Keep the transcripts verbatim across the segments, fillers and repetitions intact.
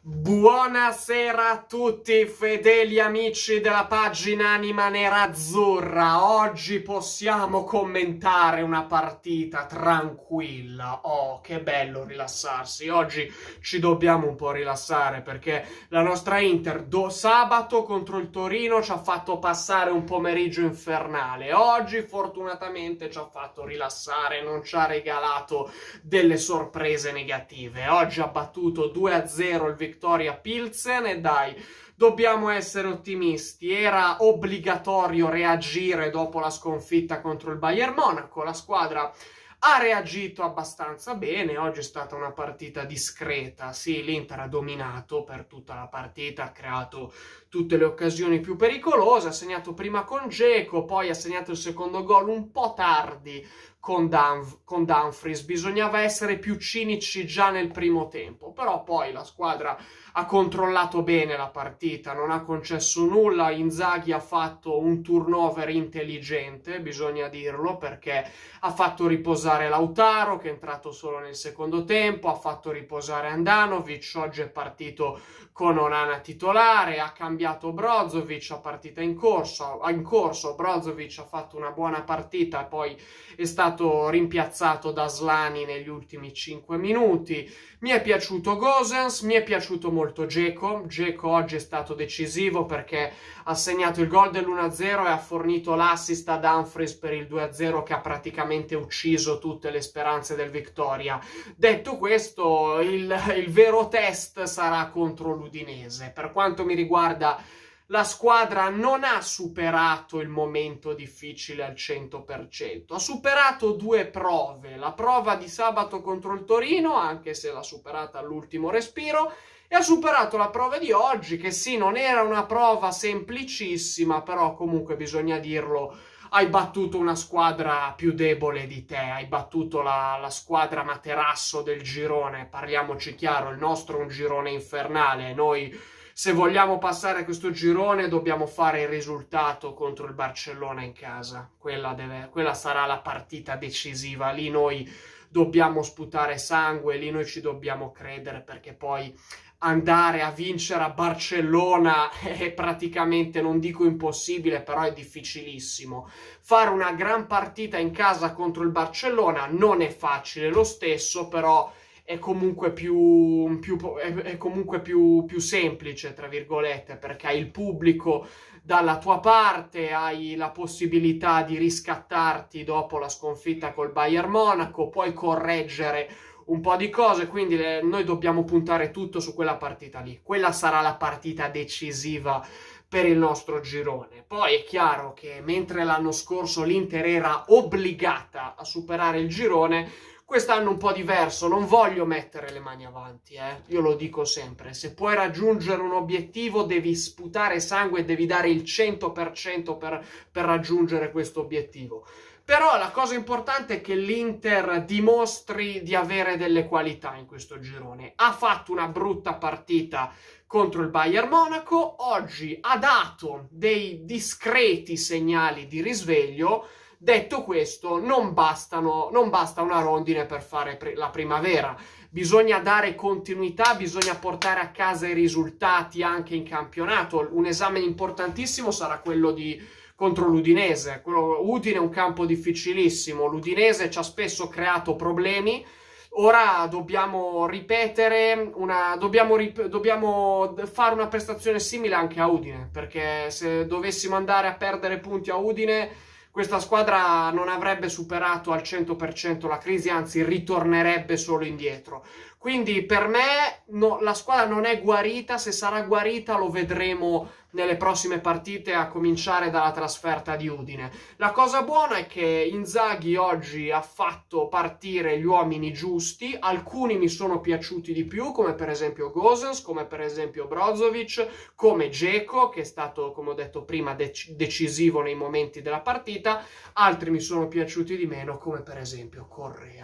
Buonasera a tutti fedeli amici della pagina Anima Nerazzurra. Oggi possiamo commentare una partita tranquilla. Oh, che bello rilassarsi. Oggi ci dobbiamo un po' rilassare perché la nostra Inter do sabato contro il Torino ci ha fatto passare un pomeriggio infernale. Oggi fortunatamente ci ha fatto rilassare, non ci ha regalato delle sorprese negative. Oggi ha battuto due a zero il Viktoria Pilsen e dai, dobbiamo essere ottimisti. Era obbligatorio reagire dopo la sconfitta contro il Bayern Monaco. La squadra ha reagito abbastanza bene. Oggi è stata una partita discreta. Sì, l'Inter ha dominato per tutta la partita, ha creato tutte le occasioni più pericolose, ha segnato prima con Dzeko, poi ha segnato il secondo gol un po' tardi con, Dumf con Dumfries. Bisognava essere più cinici già nel primo tempo, però poi la squadra ha controllato bene la partita, non ha concesso nulla. Inzaghi ha fatto un turnover intelligente, bisogna dirlo, perché ha fatto riposare Lautaro, che è entrato solo nel secondo tempo, ha fatto riposare Handanovic, oggi è partito con Onana titolare, ha cambiato Brozovic a partita in corso, in corso. Brozovic ha fatto una buona partita e poi è stato rimpiazzato da Slani negli ultimi cinque minuti. Mi è piaciuto Gosens, mi è piaciuto molto Dzeko. Dzeko oggi è stato decisivo perché ha segnato il gol dell'uno a zero e ha fornito l'assist a Dumfries per il due a zero, che ha praticamente ucciso tutte le speranze del Viktoria. Detto questo, il, il vero test sarà contro l'Udinese. Per quanto mi riguarda, la squadra non ha superato il momento difficile al cento per cento. Ha superato due prove. La prova di sabato contro il Torino, anche se l'ha superata all'ultimo respiro, e ha superato la prova di oggi, che sì, non era una prova semplicissima, però comunque bisogna dirlo, hai battuto una squadra più debole di te, hai battuto la, la squadra materasso del girone. Parliamoci chiaro, il nostro è un girone infernale. Noi, se vogliamo passare questo girone, dobbiamo fare il risultato contro il Barcellona in casa. Quella, deve, quella sarà la partita decisiva. Lì noi dobbiamo sputare sangue, lì noi ci dobbiamo credere, perché poi andare a vincere a Barcellona è praticamente, non dico impossibile, però è difficilissimo. Fare una gran partita in casa contro il Barcellona non è facile lo stesso, però è comunque più, più, è, è comunque più, più semplice, tra virgolette, perché hai il pubblico dalla tua parte, hai la possibilità di riscattarti dopo la sconfitta col Bayern Monaco, puoi correggere un po' di cose, quindi le, noi dobbiamo puntare tutto su quella partita lì. Quella sarà la partita decisiva per il nostro girone. Poi è chiaro che mentre l'anno scorso l'Inter era obbligata a superare il girone, quest'anno un po' diverso. Non voglio mettere le mani avanti, eh? Io lo dico sempre, se puoi raggiungere un obiettivo devi sputare sangue e devi dare il cento per cento per, per raggiungere questo obiettivo. Però la cosa importante è che l'Inter dimostri di avere delle qualità in questo girone. Ha fatto una brutta partita contro il Bayern Monaco, oggi ha dato dei discreti segnali di risveglio. Detto questo, non bastano, non basta una rondine per fare la primavera. Bisogna dare continuità, bisogna portare a casa i risultati anche in campionato. Un esame importantissimo sarà quello di contro l'Udinese. Quello, Udine è un campo difficilissimo, l'Udinese ci ha spesso creato problemi. Ora dobbiamo ripetere una, dobbiamo, rip, dobbiamo fare una prestazione simile anche a Udine, perché se dovessimo andare a perdere punti a Udine, questa squadra non avrebbe superato al cento per cento la crisi, anzi ritornerebbe solo indietro. Quindi per me no, la squadra non è guarita. Se sarà guarita lo vedremo nelle prossime partite, a cominciare dalla trasferta di Udine. La cosa buona è che Inzaghi oggi ha fatto partire gli uomini giusti. Alcuni mi sono piaciuti di più, come per esempio Gosens, come per esempio Brozovic, come Dzeko, che è stato, come ho detto prima, dec decisivo nei momenti della partita. Altri mi sono piaciuti di meno, come per esempio Correa,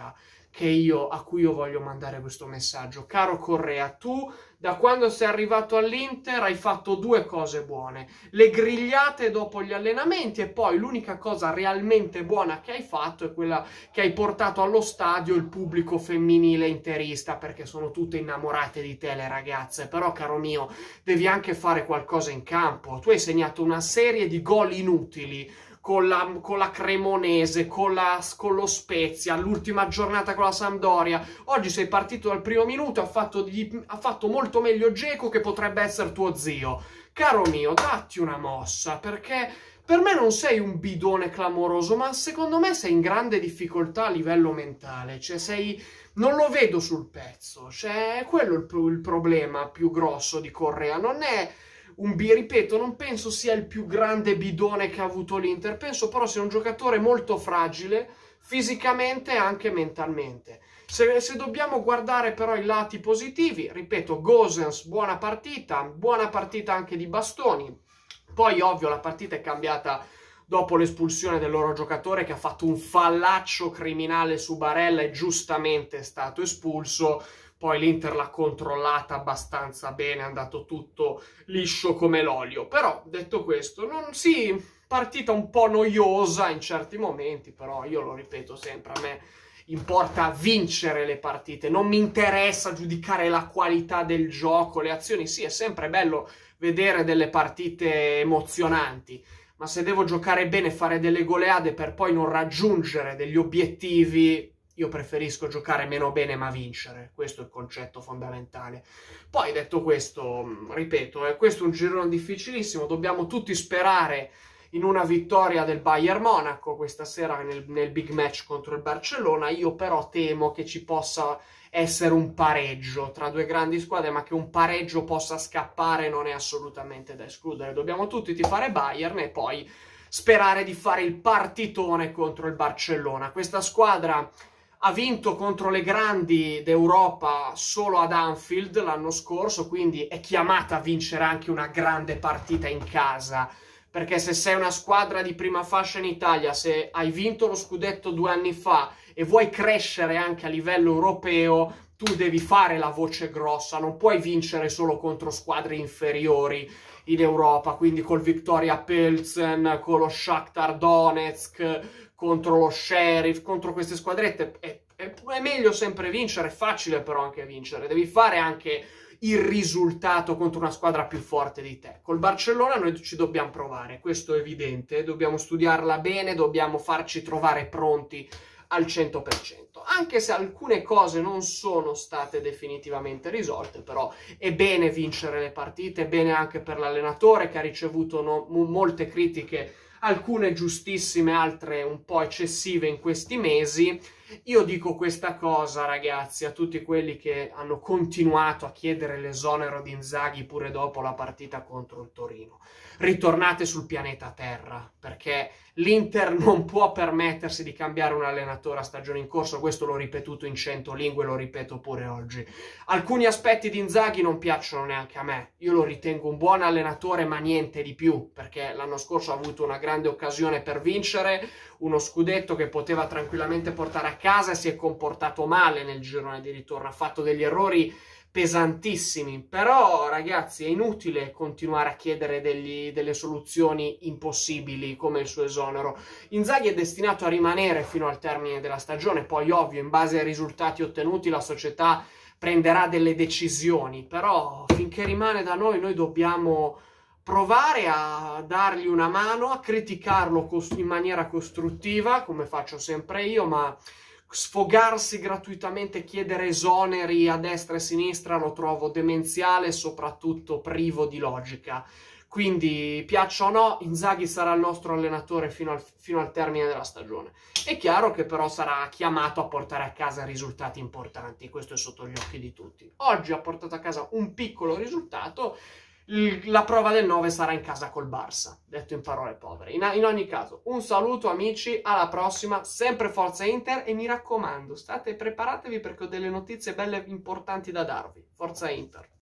che io, a cui io voglio mandare questo messaggio. Caro Correa, tu da quando sei arrivato all'Inter hai fatto due cose buone: le grigliate dopo gli allenamenti, e poi l'unica cosa realmente buona che hai fatto è quella che hai portato allo stadio il pubblico femminile interista, perché sono tutte innamorate di te le ragazze. Però, caro mio, devi anche fare qualcosa in campo. Tu hai segnato una serie di gol inutili con la, con la Cremonese, con, la, con lo Spezia, l'ultima giornata con la Sampdoria. Oggi sei partito dal primo minuto, ha fatto, di, ha fatto molto meglio Dzeko, che potrebbe essere tuo zio. Caro mio, datti una mossa, perché per me non sei un bidone clamoroso, ma secondo me sei in grande difficoltà a livello mentale. Cioè sei... non lo vedo sul pezzo. Cioè è quello il, il problema più grosso di Correa. Non è... un B, ripeto, non penso sia il più grande bidone che ha avuto l'Inter, penso però sia un giocatore molto fragile, fisicamente e anche mentalmente. Se, se dobbiamo guardare però i lati positivi, ripeto, Gosens, buona partita, buona partita anche di Bastoni. Poi, ovvio, la partita è cambiata dopo l'espulsione del loro giocatore, che ha fatto un fallaccio criminale su Barella e giustamente è stato espulso. Poi l'Inter l'ha controllata abbastanza bene, è andato tutto liscio come l'olio. Però, detto questo, non sì, partita un po' noiosa in certi momenti, però io lo ripeto sempre, a me importa vincere le partite, non mi interessa giudicare la qualità del gioco, le azioni. Sì, è sempre bello vedere delle partite emozionanti, ma se devo giocare bene, fare delle goleade per poi non raggiungere degli obiettivi, io preferisco giocare meno bene ma vincere. Questo è il concetto fondamentale. Poi, detto questo, ripeto, eh, questo è un girone difficilissimo, dobbiamo tutti sperare in una vittoria del Bayern Monaco questa sera nel, nel big match contro il Barcellona. Io però temo che ci possa essere un pareggio tra due grandi squadre, ma che un pareggio possa scappare non è assolutamente da escludere. Dobbiamo tutti tifare Bayern e poi sperare di fare il partitone contro il Barcellona. Questa squadra ha vinto contro le grandi d'Europa solo ad Anfield l'anno scorso, quindi è chiamata a vincere anche una grande partita in casa, perché se sei una squadra di prima fascia in Italia, se hai vinto lo scudetto due anni fa e vuoi crescere anche a livello europeo, tu devi fare la voce grossa, non puoi vincere solo contro squadre inferiori in Europa, quindi col Viktoria Pilsen, con lo Shakhtar Donetsk, contro lo Sheriff, contro queste squadrette. È, è, è meglio sempre vincere, è facile però anche vincere, devi fare anche il risultato contro una squadra più forte di te. Col Barcellona noi ci dobbiamo provare, questo è evidente, dobbiamo studiarla bene, dobbiamo farci trovare pronti al cento per cento, anche se alcune cose non sono state definitivamente risolte. Però è bene vincere le partite, è bene anche per l'allenatore, che ha ricevuto no, molte critiche, alcune giustissime, altre un po' eccessive in questi mesi. Io dico questa cosa, ragazzi, a tutti quelli che hanno continuato a chiedere l'esonero di Inzaghi pure dopo la partita contro il Torino. Ritornate sul pianeta Terra, perché l'Inter non può permettersi di cambiare un allenatore a stagione in corso. Questo l'ho ripetuto in cento lingue, lo ripeto pure oggi. Alcuni aspetti di Inzaghi non piacciono neanche a me. Io lo ritengo un buon allenatore, ma niente di più, perché l'anno scorso ha avuto una grande occasione per vincere uno scudetto che poteva tranquillamente portare a casa e si è comportato male nel girone di ritorno, ha fatto degli errori pesantissimi. Però, ragazzi, è inutile continuare a chiedere degli, delle soluzioni impossibili come il suo esonero. Inzaghi è destinato a rimanere fino al termine della stagione, poi ovvio, in base ai risultati ottenuti la società prenderà delle decisioni, però finché rimane da noi, noi dobbiamo provare a dargli una mano, a criticarlo in maniera costruttiva, come faccio sempre io, ma sfogarsi gratuitamente, chiedere esoneri a destra e a sinistra lo trovo demenziale e soprattutto privo di logica. Quindi, piaccia o no, Inzaghi sarà il nostro allenatore fino al, fino al termine della stagione. È chiaro che però sarà chiamato a portare a casa risultati importanti, questo è sotto gli occhi di tutti. Oggi ha portato a casa un piccolo risultato, la prova del nove sarà in casa col Barça, detto in parole povere. In, in ogni caso, un saluto amici, alla prossima, sempre Forza Inter, e mi raccomando, state preparatevi perché ho delle notizie belle importanti da darvi. Forza Inter!